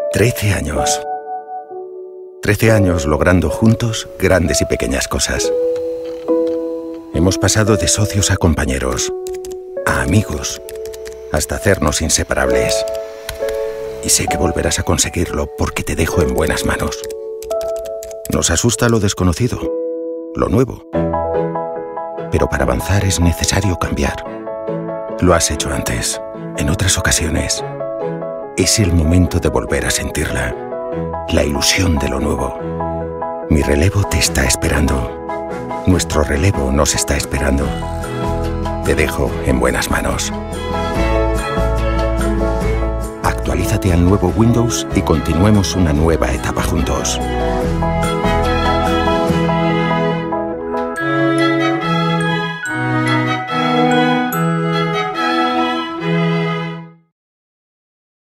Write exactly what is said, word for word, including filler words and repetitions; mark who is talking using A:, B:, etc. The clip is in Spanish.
A: Trece años. Trece años logrando juntos grandes y pequeñas cosas. Hemos pasado de socios a compañeros, a amigos, hasta hacernos inseparables. Y sé que volverás a conseguirlo porque te dejo en buenas manos. Nos asusta lo desconocido, lo nuevo. Pero para avanzar es necesario cambiar. Lo has hecho antes, en otras ocasiones. Es el momento de volver a sentirla. La ilusión de lo nuevo. Mi relevo te está esperando. Nuestro relevo nos está esperando. Te dejo en buenas manos. Actualízate al nuevo Windows y continuemos una nueva etapa juntos.